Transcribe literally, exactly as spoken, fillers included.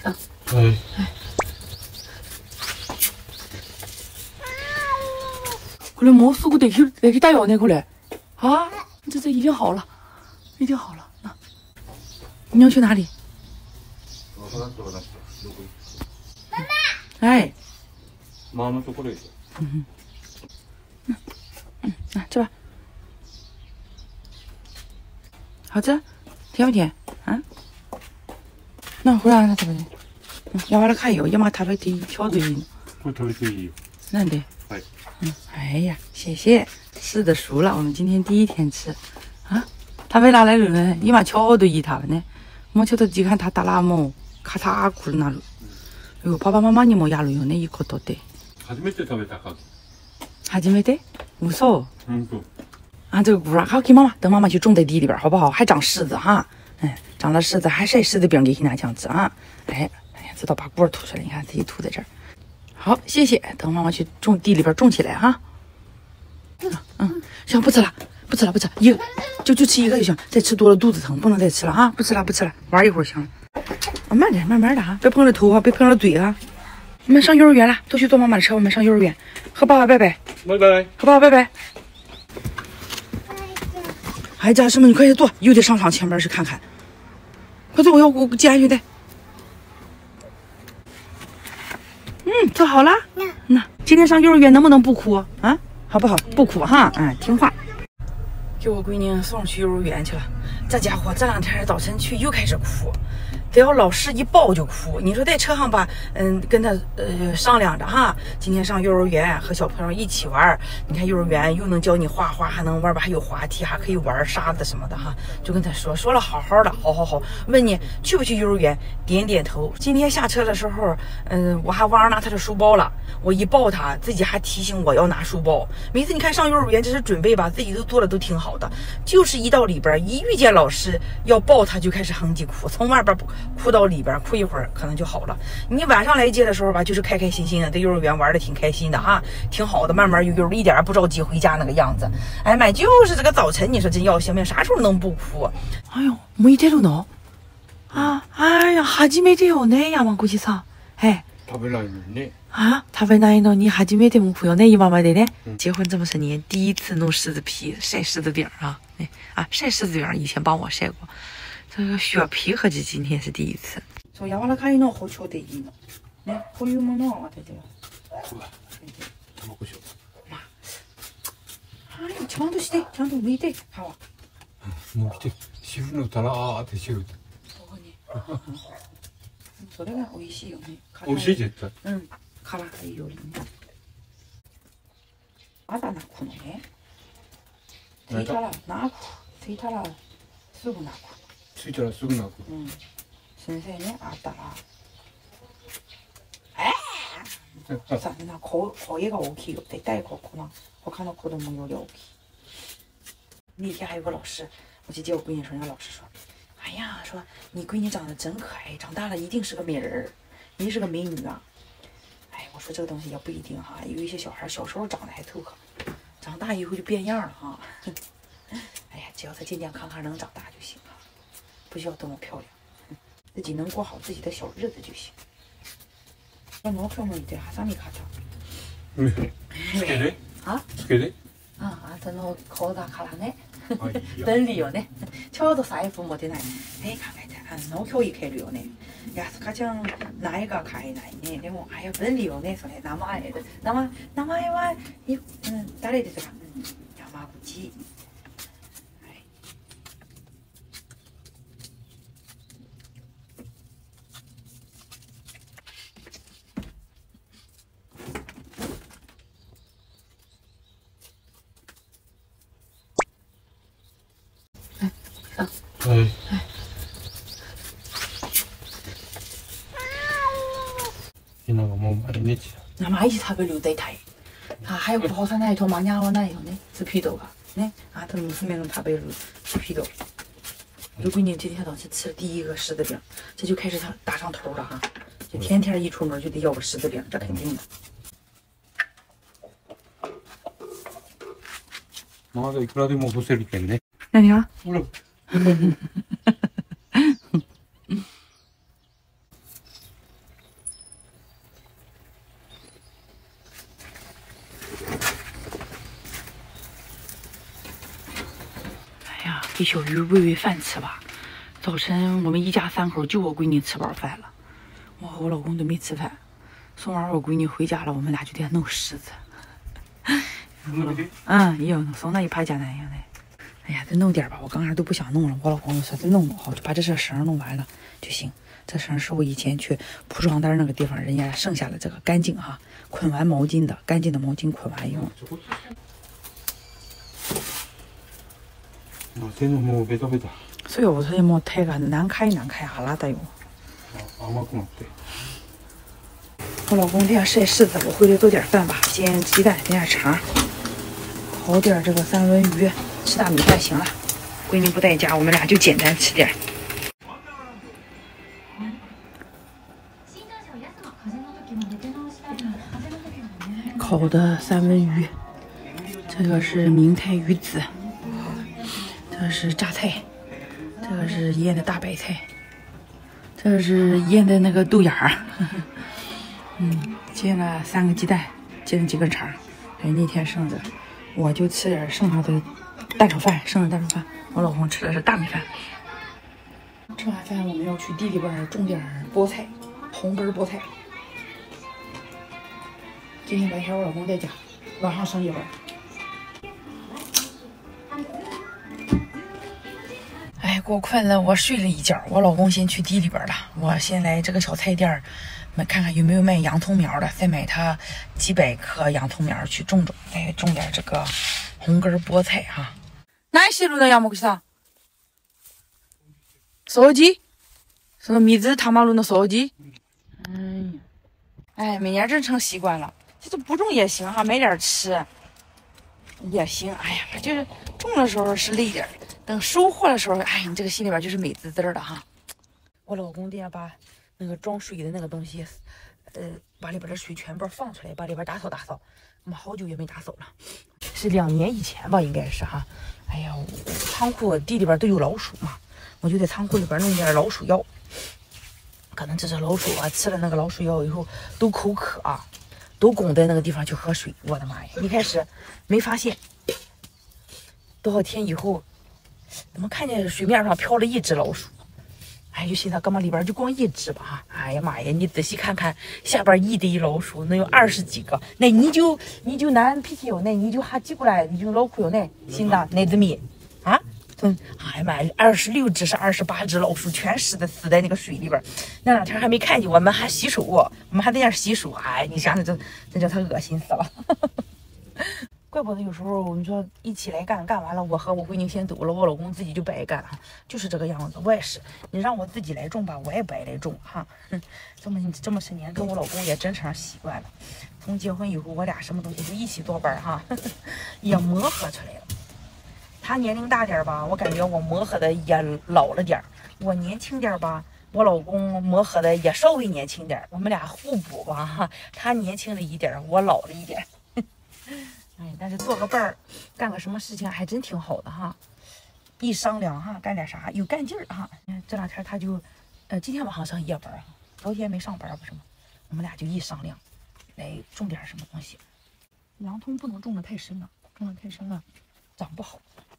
走。 哎。 过来摸死我得去得去打药呢，过来。啊，这这一定好了，一定好了。那你要去哪里？妈妈。哎。 妈妈说过来。 嗯嗯嗯，来吃吧。好吃，甜不甜？啊？那回来他食べて。柔らかいよ。今食べていい？ちょうどいい。 これ食べていいよ。 なんで？ はい。 嗯，哎呀，谢谢，是的，熟了。我们今天第一天吃，啊，他为哪来了呢？你妈巧都一他了呢，我瞧到几看他打那么，咔嚓哭那了。哎呦，爸爸妈妈你もやるよね、いいことで。 初めて食べたか。 初めて？嘘。 嗯不。 啊，这个菇啊，好给妈妈，等妈妈去种在地里边，好不好？还长柿子哈，哎，长了柿子还晒柿子饼给你拿酱吃啊，哎，哎呀，知道把菇吐出来，你看自己吐在这儿。好，谢谢，等妈妈去种地里边种起来哈。嗯嗯，行，不吃了，不吃了，不吃，一个就就吃一个就行，再吃多了肚子疼，不能再吃了啊！不吃了，不吃了，玩一会儿行了。啊，慢点，慢慢的啊，别碰了头啊，别碰了嘴啊。我们上幼儿园了，都去坐妈妈的车，我们上幼儿园，和爸爸拜拜， 拜拜， 和爸爸拜拜。哎，家什么？你快点坐，又得上场前面去看看。快坐，我要我系安全带。嗯，坐好了。那今天上幼儿园能不能不哭啊？好不好？不哭哈，哎，听话。给我闺女送去幼儿园去了。这家伙这两天早晨去又开始哭，只要老师一抱就哭。你说在车上吧，嗯，跟他呃商量着哈，今天上幼儿园和小朋友一起玩。你看幼儿园又能教你画画，还能玩吧，还有滑梯，还可以玩沙子什么的哈。就跟他说说了好好的，好好好。问你去不去幼儿园？点点头。今天下车的时候，嗯，我还忘了拿他的书包了。我一抱他，自己还提醒我要拿书包。每次你看上幼儿园这是准备吧，自己都做的都挺好的，就是一到里边一遇见老师要抱他就开始哼唧哭，从外边哭到里边，哭一会儿可能就好了。你晚上来接的时候吧，就是开开心心的，在幼儿园玩的挺开心的哈，挺好的，慢慢悠悠的，一点不着急回家那个样子。哎妈，就是这个早晨，你说真要性命，啥时候能不哭？哎呦，没得了呢。あ、あや、初めてよね、山口さん。哎。 食べないのにね。 啊，食べないのに初めても哭よね、今までね。结婚这么些年，第一次弄柿子皮晒柿子饼啊！哎啊，晒柿子饼以前帮我晒过，这个雪皮合计今天是第一次。そう柔らかいの包丁でいいの。ね、こういうものを当ててよ。 卵塩。 まあ、はい、ちゃんとして、ちゃんと剥いて、皮。 もう来て、汁のたらーって汁。 そうね。それが美味しいよね。 美味しい絶対。 うん。辛いよりね。まだ泣くのね。ついたら泣く。ついたらすぐ泣く。 ついたらすぐ泣く。 うん。先生ね、会ったら。えーさ、な、声が大きいよ。絶対ここな。他の子供有点大きい。那天还有个老师，我去接我闺女的时候，人家老师说：“哎呀，说你闺女长得真可爱，长大了一定是个美人儿，一定是个美女啊。”哎，我说这个东西也不一定哈，有一些小孩小时候长得还特可爱，长大以后就变样了哈。哎呀，只要他健健康康能长大就行了，不需要多么漂亮，自己能过好自己的小日子就行。那毛票もいてハサミ買った。 つけで？ あ？ つけで？ あ、あんたの子だからね。便利よね。ちょうど財布持てない。え、考えて、あの今日行けるよね。いや、スカちゃんないが買えないね。でも、あや便利よね。それ名前、名前、名前は、い、うん、誰ですか？うん、山口。はい。 はい。ひながもう毎日だ。毎日食べるよ、大体。あ、早く干さないと間に合わないよね、スピードが。ね，啊，他娘们食べるスピード。我闺女今天早上吃了第一个柿子饼，这就开始他打上头了哈，就天天一出门就得要个柿子饼，这肯定的。 まだいくらでも干せるけんね。 何が？ ほら。 给小鱼喂喂饭吃吧。早晨我们一家三口就我闺女吃饱饭了，我和我老公都没吃饭。送完我闺女回家了，我们俩就在弄柿子。嗯，有送那一趴简单样的。哎呀，再弄点吧，我刚才都不想弄了。我老公说再弄弄好，就把这些绳弄完了就行。这绳是我以前去铺床单那个地方人家剩下的这个干净哈，捆完毛巾的干净的毛巾捆完用。 手もベタベタ。 所以我说么太个难开难开哈拉的哟。 甘くなって。 我老公在家晒柿子，我回来做点饭吧，煎鸡蛋，煎点肠，烤点这个三文鱼，吃大米饭行了。闺女不在家，我们俩就简单吃点。烤的三文鱼，这个是明太鱼子。 这是榨菜，这个是腌的大白菜，这个是腌的那个豆芽儿，嗯，煎了三个鸡蛋，煎了几根肠，还有那天剩的，我就吃点剩下的蛋炒饭，剩的蛋炒饭，我老公吃的是大米饭。吃完饭我们要去地里边种点菠菜，红根菠菜。今天白天我老公在家，晚上上夜班。 我困了，我睡了一觉。我老公先去地里边了，我先来这个小菜店儿，看看有没有卖洋葱苗的，再买他几百颗洋葱苗去种种，再种点这个红根菠菜哈。哪些路的要么去上？烧鸡，什么米子他妈路的烧鸡？嗯，哎，每年真成习惯了。其实不种也行哈，买点吃也行。哎呀，就是种的时候是累点。 等收获的时候，哎，你这个心里边就是美滋滋的哈。我老公爹把那个装水的那个东西，呃，把里边的水全部放出来，把里边打扫打扫。我们好久也没打扫了，是两年以前吧，应该是哈。哎呀，仓库地里边都有老鼠嘛，我就在仓库里边弄点老鼠药。可能这只老鼠啊，吃了那个老鼠药以后都口渴啊，都拱在那个地方去喝水。我的妈呀！一开始没发现，多少天以后。 怎么看见水面上飘了一只老鼠？哎，就寻思干嘛里边就光一只吧哈！哎呀妈呀，你仔细看看下边一堆老鼠，能有二十几个。那你就你就难脾气哟，那你就还挤过来，你就老苦哟那心的那怎么啊？嗯，哎呀妈呀，二十六只是二十八只老鼠，全死的死在那个水里边。那两天还没看见，我们还洗手哦，我们还在那洗手。哎，你想想这这叫他恶心死了。怪不得有时候你说一起来干，干完了我和我闺女先走了，我老公自己就不爱干了，就是这个样子。我也是，你让我自己来种吧，我也不爱来种哈。嗯，这么这么些年跟我老公也真成习惯了。从结婚以后，我俩什么东西就一起做班哈，呵呵也磨合出来了。他年龄大点吧，我感觉我磨合的也老了点我年轻点吧，我老公磨合的也稍微年轻点我们俩互补吧哈。他年轻了一点我老了一点。哎，但是做个伴儿，干个什么事情还真挺好的哈。一商量哈，干点啥有干劲儿哈。这两天他就，呃，今天晚上上夜班哈，昨天没上班不是吗？我们俩就一商量，来种点什么东西。洋葱不能种的太深了，种的太深了长不好。